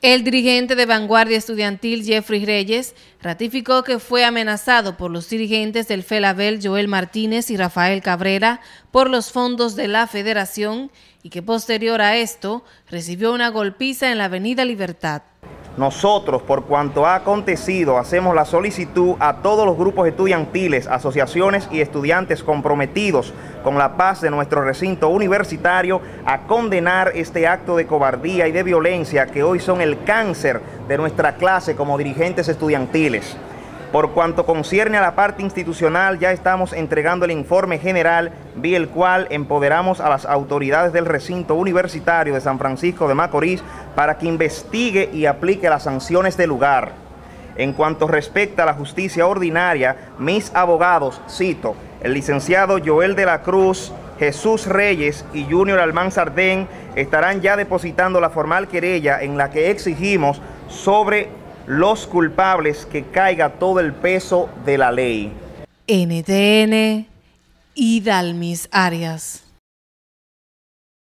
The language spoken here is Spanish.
El dirigente de Vanguardia Estudiantil, Jeffrey Reyes, ratificó que fue amenazado por los dirigentes del FELABEL, Joel Martínez y Rafael Cabrera, por los fondos de la federación y que posterior a esto recibió una golpiza en la Avenida Libertad. Nosotros, por cuanto ha acontecido, hacemos la solicitud a todos los grupos estudiantiles, asociaciones y estudiantes comprometidos con la paz de nuestro recinto universitario a condenar este acto de cobardía y de violencia que hoy son el cáncer de nuestra clase como dirigentes estudiantiles. Por cuanto concierne a la parte institucional, ya estamos entregando el informe general, vía el cual empoderamos a las autoridades del recinto universitario de San Francisco de Macorís para que investigue y aplique las sanciones del lugar. En cuanto respecta a la justicia ordinaria, mis abogados, cito, el licenciado Joel de la Cruz, Jesús Reyes y Junior Almanzardén estarán ya depositando la formal querella en la que exigimos sobre los culpables que caiga todo el peso de la ley. NTN, Idalmis Arias.